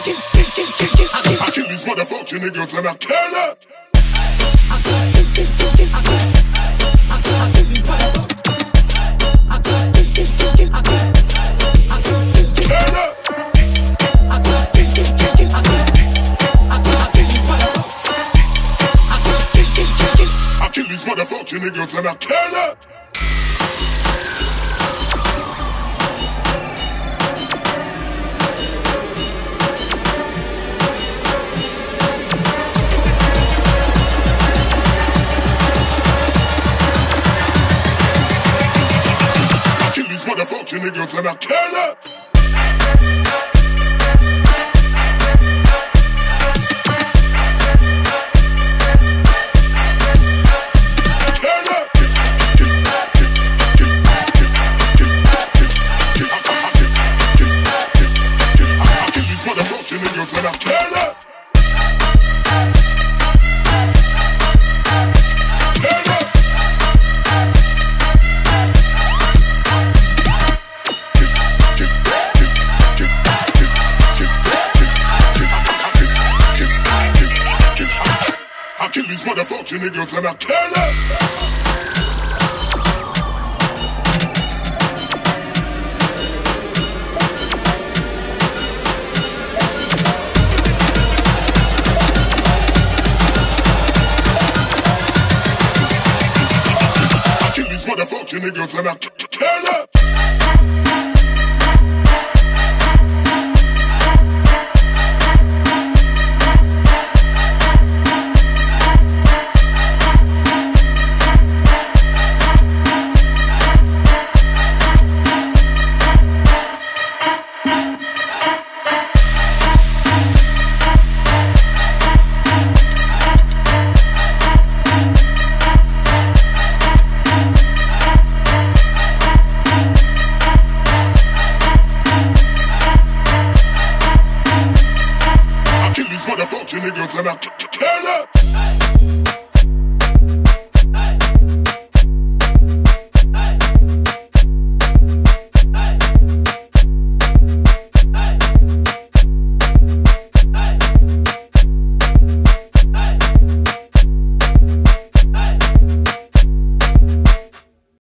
I kill these motherfucking niggas and I kill it. I kill these motherfucking niggas and I kill it. Motherfucking niggas and I kill it. I kill these motherfucking niggas and I kill it. I kill these motherfucking niggas and I kill it. Motherfucking niggas and I kill